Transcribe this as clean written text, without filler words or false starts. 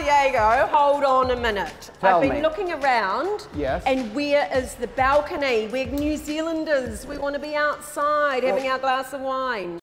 Diego, hold on a minute. Tell I've been me. looking around. Yes. And where is the balcony? We're New Zealanders. We want to be outside having our glass of wine.